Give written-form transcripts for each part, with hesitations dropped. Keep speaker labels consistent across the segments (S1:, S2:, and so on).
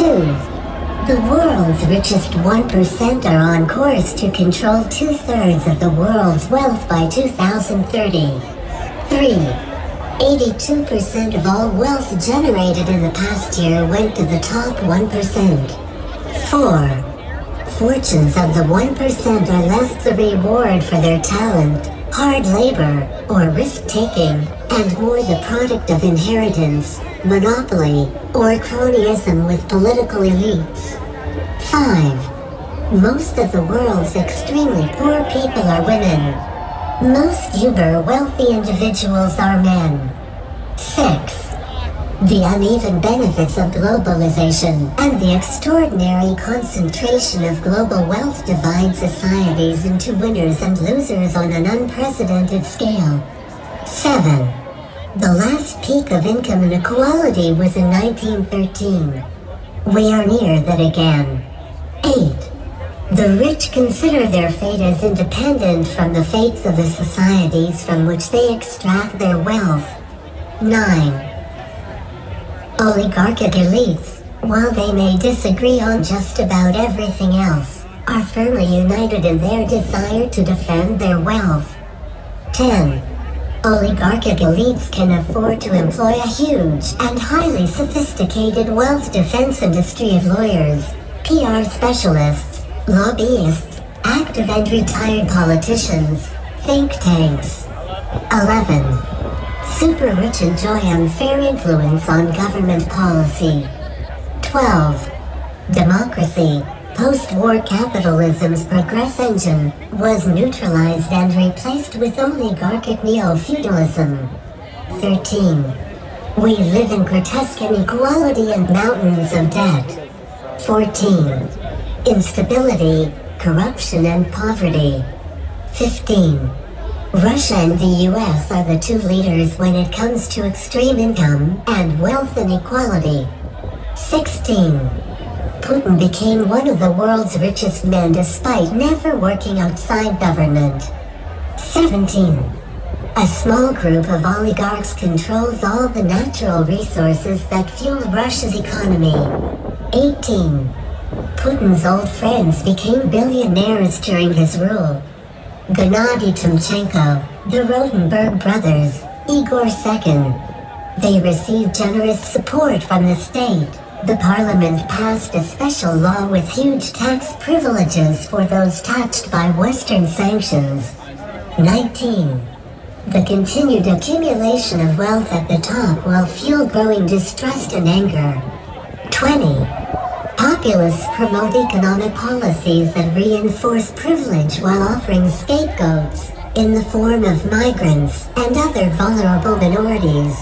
S1: 2. The world's richest 1% are on course to control 2/3 of the world's wealth by 2030. 3. 82% of all wealth generated in the past year went to the top 1%. 4. Fortunes of the 1% are less the reward for their talent, hard labor, or risk-taking, and more the product of inheritance, monopoly, or cronyism with political elites. 5. Most of the world's extremely poor people are women. Most uber-wealthy individuals are men. 6. The uneven benefits of globalization and the extraordinary concentration of global wealth divide societies into winners and losers on an unprecedented scale. 7. The last peak of income inequality was in 1913. We are near that again. 8. The rich consider their fate as independent from the fates of the societies from which they extract their wealth. 9. Oligarchic elites, while they may disagree on just about everything else, are firmly united in their desire to defend their wealth. 10. Oligarchic elites can afford to employ a huge and highly sophisticated wealth defense industry of lawyers, PR specialists, lobbyists, active and retired politicians, think tanks. 11. Super rich enjoy unfair influence on government policy. 12. Democracy, post-war capitalism's progress engine, was neutralized and replaced with oligarchic neo-feudalism. 13. We live in grotesque inequality and mountains of debt. 14. Instability, corruption and poverty. 15. Russia and the US are the two leaders when it comes to extreme income and wealth inequality. 16. Putin became one of the world's richest men despite never working outside government. 17. A small group of oligarchs controls all the natural resources that fuel Russia's economy. 18. Putin's old friends became billionaires during his rule. Gennady Timchenko, the Rotenberg brothers, Igor Sechin. They received generous support from the state. The parliament passed a special law with huge tax privileges for those touched by Western sanctions. 19. The continued accumulation of wealth at the top will fuel growing distrust and anger. 20. Populists promote economic policies that reinforce privilege while offering scapegoats in the form of migrants and other vulnerable minorities.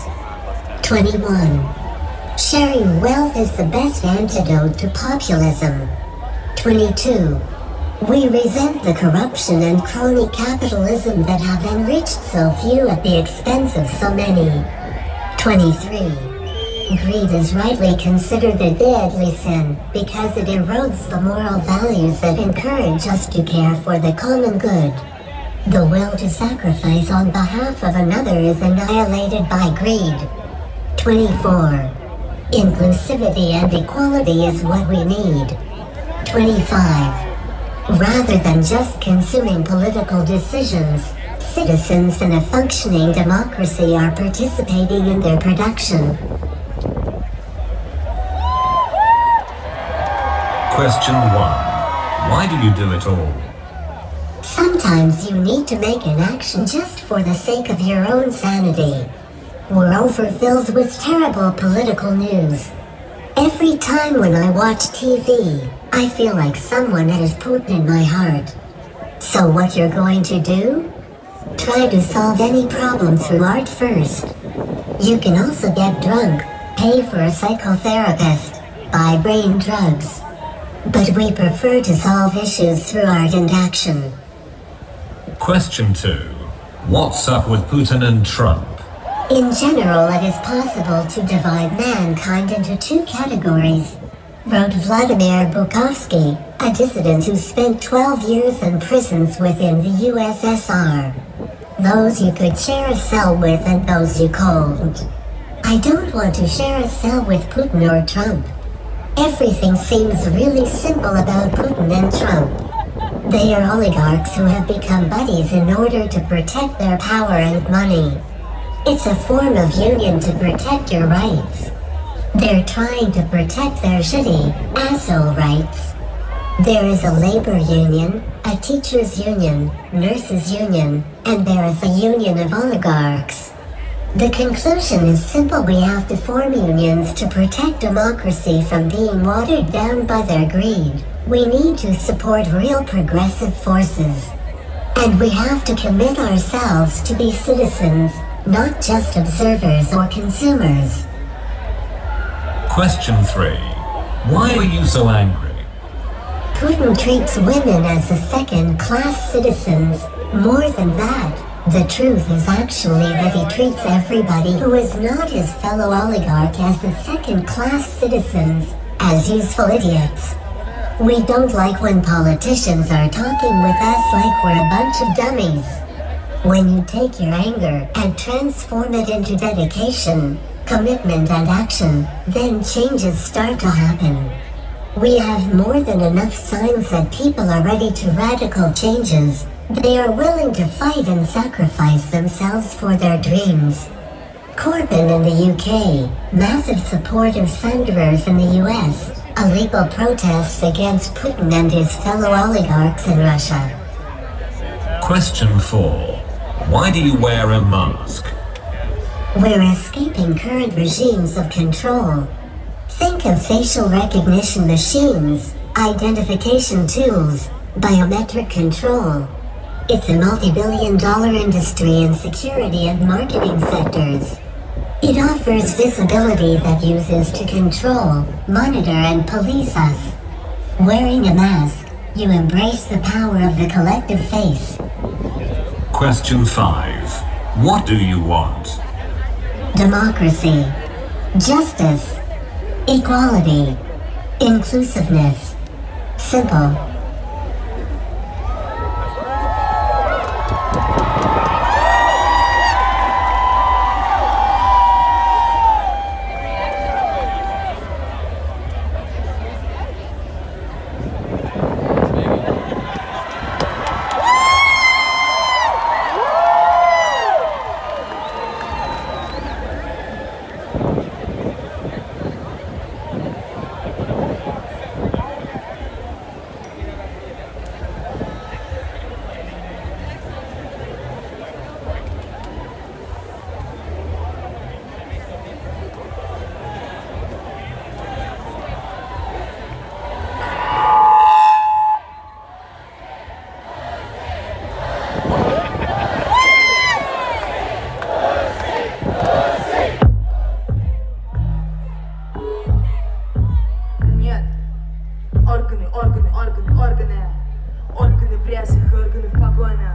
S1: 21. Sharing wealth is the best antidote to populism. 22. We resent the corruption and crony capitalism that have enriched so few at the expense of so many. 23. Greed is rightly considered a deadly sin because it erodes the moral values that encourage us to care for the common good. The will to sacrifice on behalf of another is annihilated by greed. 24. Inclusivity and equality is what we need. 25. Rather than just consuming political decisions, citizens in a functioning democracy are participating in their production.
S2: Question 1. Why do you do it all?
S1: Sometimes you need to make an action just for the sake of your own sanity. We're overfilled with terrible political news. Every time when I watch TV, I feel like someone has Putin in my heart. So what you're going to do? Try to solve any problem through art first. You can also get drunk, pay for a psychotherapist, buy brain drugs. But we prefer to solve issues through art and action.
S2: Question 2. What's up with Putin and Trump?
S1: In general, it is possible to divide mankind into two categories, wrote Vladimir Bukovsky, a dissident who spent 12 years in prisons within the USSR. Those you could share a cell with and those you couldn't. I don't want to share a cell with Putin or Trump. Everything seems really simple about Putin and Trump. They are oligarchs who have become buddies in order to protect their power and money. It's a form of union to protect your rights. They're trying to protect their shitty, asshole rights. There is a labor union, a teachers union, nurses union, and there is a union of oligarchs. The conclusion is simple: we have to form unions to protect democracy from being watered down by their greed. We need to support real progressive forces. And we have to commit ourselves to be citizens, not just observers or consumers.
S2: Question 3. Why are you so angry?
S1: Putin treats women as second-class citizens. More than that, the truth is actually that he treats everybody who is not his fellow oligarch as the second-class citizens, as useful idiots. We don't like when politicians are talking with us like we're a bunch of dummies. When you take your anger and transform it into dedication, commitment and action, then changes start to happen. We have more than enough signs that people are ready to radical changes. They are willing to fight and sacrifice themselves for their dreams. Corbyn in the UK, massive support of Sanders in the US, illegal protests against Putin and his fellow oligarchs in Russia.
S2: Question 4. Why do you wear a mask?
S1: We're escaping current regimes of control. Think of facial recognition machines, identification tools, biometric control. It's a multi-billion-dollar industry in security and marketing sectors. It offers visibility that uses to control, monitor, and police us. Wearing a mask, you embrace the power of the collective face.
S2: Question 5. What do you want?
S1: Democracy, justice, equality, inclusiveness. Simple.
S3: Органы в рясах, органы в погонах.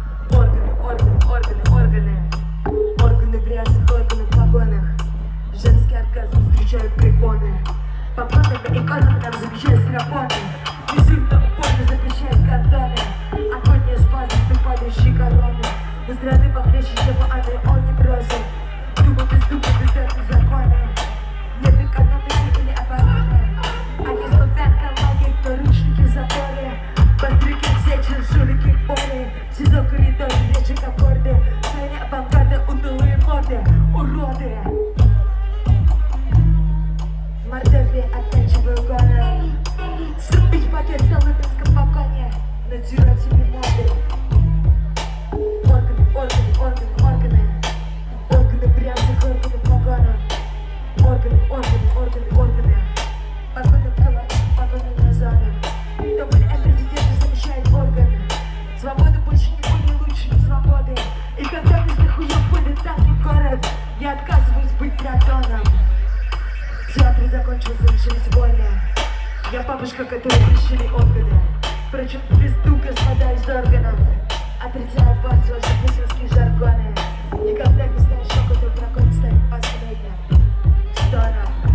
S3: Органы в рясах, органы в погонах. Женский оргазм встречают препоны. Погонами и иконами нам замечают страпоны. Безумно упорно запрещают кордоны. Агония спазм, падающие короны. У страны похлеще, чем у Анны, он не бросил. Дума без этого закона. Нет экономики или обороны. Они смотрят коллеги, кто ручники в заборе. Подруги все чужулики боли. СИЗО коридор, речи аккорды. Стране авангарда, унылые морды. Уроды. Мордове оттачиваю гоны. Срубить пакет в Соломенском вагоне. Надзиратели моды. Органы. Органы в рясах, органы в погонах. Органы. Погоны в голове, погоны на зоне. Дубль президента замещает органы. Свобода больше не будет лучше, не свободы. И когда вместо хуев будет танки город, я отказываюсь быть драконом. Театр закончился, начались войны. Я бабушка, которой пришили органы. Причем в пизду, господа из органов. Отрицаю вас, ваши путинские жаргоны. Никогда не знаешь, что какой дракон станет последним. Стоном.